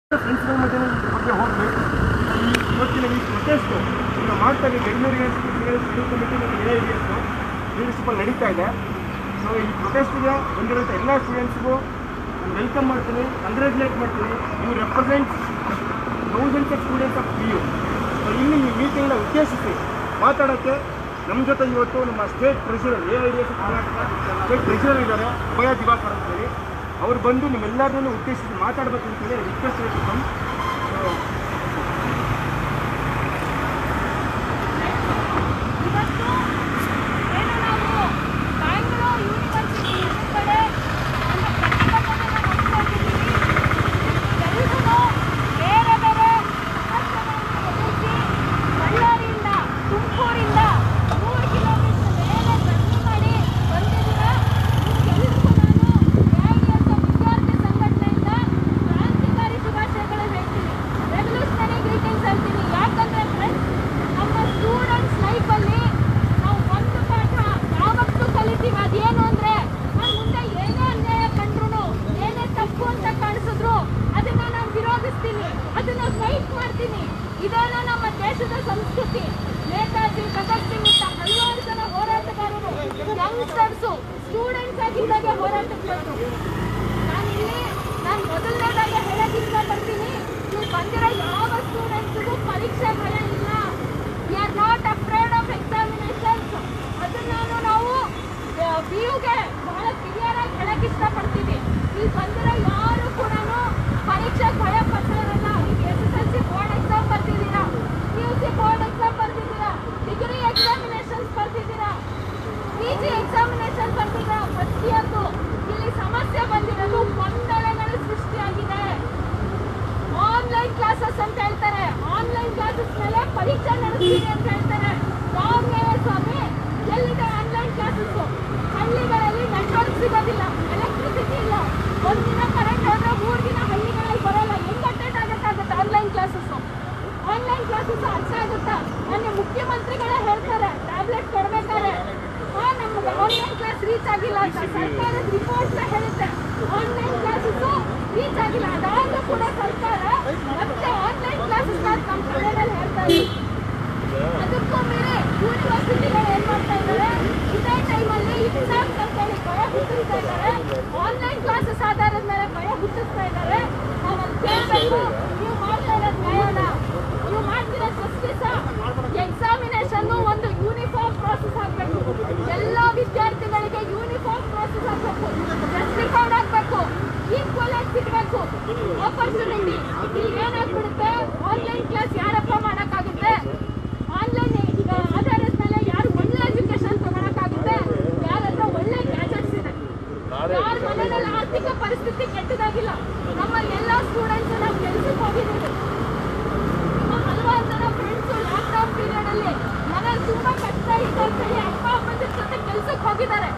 ಫ್ರೆಂಡ್ಸ್ಗಳ ಮಧ್ಯೆ ಬಗ್ಗೆ ಹೋಗಲಿ ಇವತ್ತಿನ ಈ ಪ್ರೊಟೆಸ್ಟ್ ಈಗ ಮಾಡ್ತಾ ಇದೆ ಬೆಂಗಳೂರಿಗೆ ಸ್ಟಡಿ ಕಮಿಟಿ ಮತ್ತು AIDS ಲೀಡರ್ಶಿಪ್ಪಲ್ಲಿ ನಡೀತಾ ಇದೆ. ಸೊ ಈ ಪ್ರೊಟೆಸ್ಟ್ಗೆ ಬಂದಿರೋಂಥ ಎಲ್ಲ ಸ್ಟೂಡೆಂಟ್ಸ್ಗೂ ನಾನು ವೆಲ್ಕಮ್ ಮಾಡ್ತೀನಿ, ಕಂಗ್ರ್ಯಾಚುಲೇಟ್ ಮಾಡ್ತೀನಿ. You represent thousands of students of PU. So ಇಲ್ಲಿ ಈ ಮೀಟಿಂಗ್ನ ಉದ್ದೇಶಿಸಿ ಮಾತಾಡೋಕ್ಕೆ ನಮ್ಮ ಜೊತೆ ಇವತ್ತು ನಮ್ಮ state treasurer AIDS Karnataka state treasurer ಇದ್ದಾರೆ, ಅಭಯ ದಿವಾಕರ್ ಅಂತೇಳಿ. ಅವ್ರು ಬಂದು ನಿಮ್ಮೆಲ್ಲರನ್ನೂ ಉದ್ದೇಶಿಸಿ ಮಾತಾಡಬೇಕು ಅಂತೇಳಿ ರಿಕ್ವೆಸ್ಟ್ ಇರ್ತದೆ. ಇದೆಲ್ಲ ನಮ್ಮ ದೇಶದ ಸಂಸ್ಕೃತಿ. ನೇತಾಜಿ, ಭಗತ್ ಸಿಂಗ್ ಇಂಥ ಹಲವಾರು ಜನ ಹೋರಾಟಗಾರರು ಯಂಗ್ಸ್ಟರ್ಸು ಸ್ಟೂಡೆಂಟ್ಸ್ ಆಗಿದ್ದಾಗ ಹೋರಾಟಕ್ಕೆ ಬಂದರು. ನಾನು ಮೊದಲನೇದಾಗಿ ಹೇಳಕ್ಕೆ ಇಷ್ಟಪಡ್ತೀನಿ, ನೀವು ಬಂದಿರೋ ಯಾವ ಸ್ಟೂಡೆಂಟ್ಸ್ಗೂ ಪರೀಕ್ಷೆ ಭಯ ಇಲ್ಲ. We are not afraid of examinations. ಅದನ್ನು ನಾವು PUಗೆ ಬಹಳ ಕ್ಲಿಯರ್ ಆಗಿ ಹೇಳಕ್ಕೆ ಇಷ್ಟಪಡ್ತೀವಿ. ಇಲ್ಲಿ ಬಂದಿರೋ ಯಾರು ಕೂಡ ಪರೀಕ್ಷೆ ಭಯ ಪಡ್ತಾರಲ್ಲ. ಈಗ SSLC ಬೋರ್ಡ್ ಎಕ್ಸಾಮ್ ಬರ್ತಿದ್ದೀರಾ, PUC ಬೋರ್ಡ್ ಎಕ್ಸಾಮ್ ಬರ್ತಿದ್ದೀರಾ, ಡಿಗ್ರಿ ಎಕ್ಸಾಮಿನೇಷನ್ಸ್ ಬರ್ತಿದ್ದೀರಾ, PG ಎಕ್ಸಾಮಿನೇಷನ್ ಬರ್ತಿದ್ದೀರಾ, ಪ್ರತಿಯೊಂದು ಇಲ್ಲಿ ಸಮಸ್ಯೆ ಬಂದಿರೋದು ಗೊಂದಲಗಳು ಸೃಷ್ಟಿಯಾಗಿದೆ. ಆನ್ಲೈನ್ ಕ್ಲಾಸಸ್ ಅಂತ ಹೇಳ್ತಾರೆ, ಆನ್ಲೈನ್ ಕ್ಲಾಸಸ್ ಮೇಲೆ ಪರೀಕ್ಷೆ ನಡೆಸ್ತೀವಿ ಅಂತ ಹೇಳ್ತಾರೆ. ಯಾವ್ದೇ ಸ್ವಾಮಿ, ಎಲ್ಲಿದೆ ಆನ್ಲೈನ್ ಕ್ಲಾಸಸ್? ಹಳ್ಳಿಗಳಲ್ಲಿ ನೆಟ್ವರ್ಕ್ ಸಿಗೋದಿಲ್ಲ, ಎಲೆಕ್ಟ್ರಿಸಿಟಿ ಇಲ್ಲ, ಒಂದಿನ ಕರೆಂಟ್ ಹೋದ್ರೆ 3 ದಿನ ಹಳ್ಳಿಗಳಲ್ಲಿ ಬರೋಲ್ಲ. ಹೆಂಗ್ ಅಟೆಂಡ್ ಆಗಕ್ಕಾಗುತ್ತೆ ಆನ್ಲೈನ್ ಕ್ಲಾಸಸ್? ಆನ್ಲೈನ್ ಕ್ಲಾಸಸ್ ಅರ್ಥ ಆಗುತ್ತಾ? ಮೊನ್ನೆ ಮುಖ್ಯಮಂತ್ರಿಗಳೇ ಹೇಳ್ತಾರೆ ಟ್ಯಾಬ್ಲೆಟ್ ಕೊಡ್ಬೇಕಾದ್ರೆ, ನಮ್ಗೆ ಆನ್ಲೈನ್ ಕ್ಲಾಸ್ ರೀಚ್ ಆಗಿಲ್ಲ ಅಂತ ಸರ್ಕಾರದ ರಿಪೋರ್ಟ್ ಹೇಳುತ್ತೆ. ಆನ್ಲೈನ್ ಕ್ಲಾಸಸ್ ರೀಚ್ ಆಗಿಲ್ಲ, ಅದಾದ್ರೂ ಕೂಡ ಸರ್ಕಾರ ಮತ್ತೆ ಆನ್ಲೈನ್ ಕ್ಲಾಸಸ್ ನಮ್ಮ ಕಡೆಯಲ್ಲಿ ಹೇಳ್ತಾರೆ. ಅದಕ್ಕೂ ಮೇಲೆ ಯೂನಿವರ್ಸಿಟಿಗಳು ಏನ್ ಮಾಡ್ತಾ ಇದ್ದಾರೆ, ಇದೇ ಟೈಮಲ್ಲಿ ಎಕ್ಸಾಮ್ಸ್ ಅಂತ ಹೇಳಿ ಭಯ ಹುಟ್ಟಿಸ್ತಾ ಇದ್ದಾರೆ. ಆನ್ಲೈನ್ ಕ್ಲಾಸಸ್ ಆಧಾರದ ಮೇಲೆ ಭಯ ಹುಟ್ಟಿಸ್ತಾ ಇದ್ದಾರೆ. ನಾವು ಅದು ಕೇಳಬೇಕು, ನೀವು ಮಾಡ್ತಾ ಇರೋದು ನ್ಯಾಯನ? ನೀವು ಮಾಡ್ತಿರೋ ಜಸ್ಟಿಸ್? ಎಕ್ಸಾಮಿನೇಷನ್ ಒಂದು ಯೂನಿಫಾರ್ಮ್ ಪ್ರಾಸೆಸ್ ಆಗಬೇಕು. ಎಲ್ಲ ವಿದ್ಯಾರ್ಥಿಗಳಿಗೆ ಯೂನಿಫಾರ್ಮ್ ಪ್ರಾಸೆಸ್ ಆಗಬೇಕು, ಜಸ್ಟಿಫೈಡ್ ಆಗಬೇಕು, ಈಕ್ವಲ್ ಆಗಿ ಸಿಗಬೇಕು ಆಪರ್ಚುನಿಟಿ. ಇಲ್ಲಿ ಏನಾಗ್ಬಿಡುತ್ತೆ, ಆನ್ಲೈನ್ ಕ್ಲಾಸ್ ಯಾರಪ್ಪ ಮಾಡೋಕ್ಕಾಗುತ್ತೆ? ಆನ್ಲೈನ್ ಆಧಾರದ ಮೇಲೆ ಯಾರು ಒಳ್ಳೆ ಎಜುಕೇಶನ್ ತಗೊಳಕ್ಕಾಗುತ್ತೆ? ಯಾರತ್ರ ಒಳ್ಳೆ ಗ್ಯಾಜೆಟ್ಸ್ ಇದೆ, ಯಾರ ಮನೆಯಲ್ಲಿ ಆರ್ಥಿಕ ಪರಿಸ್ಥಿತಿ ಕೆಟ್ಟದಾಗಿಲ್ಲ. ನಮ್ಮಲ್ಲಿ ಎಲ್ಲ ಸ್ಟೂಡೆಂಟ್ಸ್ ನಾವು ಕೆಲಸಕ್ಕೆ ಹೋಗಿದ್ದೀವಿ. ನಮ್ಮ ಹಲವಾರು ಜನ ಫ್ರೆಂಡ್ಸು ಲಾಕ್ಡೌನ್ ಪೀರಿಯಡ್ ಅಲ್ಲಿ ಮನೇಲಿ ತುಂಬಾ ಕಷ್ಟ ಇದೆ ಅಂತ ಹೇಳಿ ಅಪ್ಪ ಅಮ್ಮನ ಜೊತೆ ಕೆಲಸಕ್ಕೆ ಹೋಗಿದ್ದಾರೆ.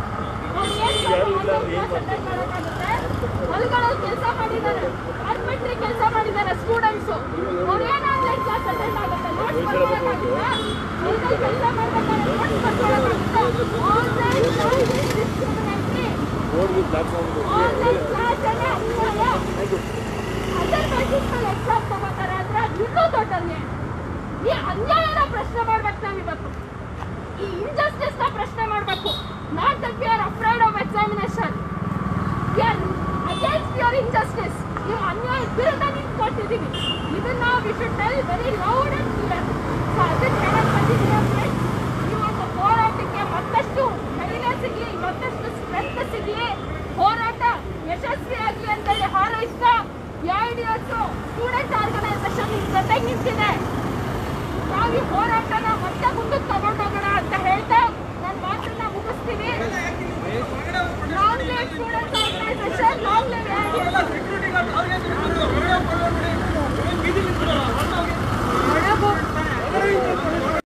ಹೊಲಗಳಲ್ಲಿ ಕೆಲಸ ಮಾಡಿದ್ದಾರೆ, ಕಾರ್ಪೆಂಟ್ರಿ ಕೆಲಸ ಮಾಡಿದ್ದಾರೆ ಸ್ಟೂಡೆಂಟ್ಸು. ಅವ್ರು ಏನು ಆನ್ಲೈನ್ ಕ್ಲಾಸ್ ಅಟೆಂಡ್ ಆಗುತ್ತೆ? ನೋಟ್ಸ್ ಬರ್ಕೊಳಕ್ಕಾಗುತ್ತಾ? ಹೊಲದಲ್ಲಿ ಕೆಲಸ ಮಾಡ್ಬೇಕಾದ್ರೆ ನೋಟ್ಸ್ ಬರ್ಕೊಳಕ್ಕಾಗುತ್ತಾ? Online class discriminatory, online class ಅನ್ಯಾಯ. ಅದರ ಬೇಸಿಸ್ ಮೇಲೆ ಎಕ್ಸಾಮ್ ತಗೋತಾರೆ ಅಂದ್ರೆ ಇನ್ನೂ ದೊಡ್ಡದೇ. ಈ ಅನ್ಯಾಯನ ಪ್ರಶ್ನೆ ಮಾಡ್ಬೇಕು ನಾವು ಇವತ್ತು. ಈ ಇಂಜಸ್ಟಿಸ್ ನ ಪ್ರಶ್ನೆ ಮಾಡಬೇಕು. Not that we are afraid of examination, we are against your injustice. ನೀವು ಅನ್ಯಾಯ ವಿರುದ್ಧ ನಿಂತ್ಕೊಳ್ತಿದ್ದೀವಿ. ಇದನ್ನ we should tell very loud and clear. So ಅದಕ್ಕೆ ಹೇಳಕ್ ಬಂದಿದ್ದೀವಿ ಫ್ರೆಂಡ್ಸ್, ಈ ಒಂದು ಹೋರಾಟಕ್ಕೆ ಮತ್ತಷ್ಟು ಧೈರ್ಯ ಸಿಗಲಿ, ಮತ್ತಷ್ಟು ಸ್ಟ್ರೆಂತ್ ಸಿಗಲಿ, ಹೋರಾಟ ಯಶಸ್ವಿ ಆಗಲಿ ಅಂತೇಳಿ ಹಾರೈಸ್ತಾ AIDS ಸ್ಟೂಡೆಂಟ್ ಆರ್ಗನೈಸೇಷನ್ ಜೊತೆಗೆ ನಿಂತಿದೆ. ನಾವು ಈ ಹೋರಾಟನ ಮತ್ತೆ ಮುಂದಕ್ಕೆ ತಗೊಂಡೋಗೋಣ ಅಂತ ಹೇಳ್ತಾ ನನ್ನ ಮಾತನ್ನ ಮುಗಿಸ್ತೀವಿ.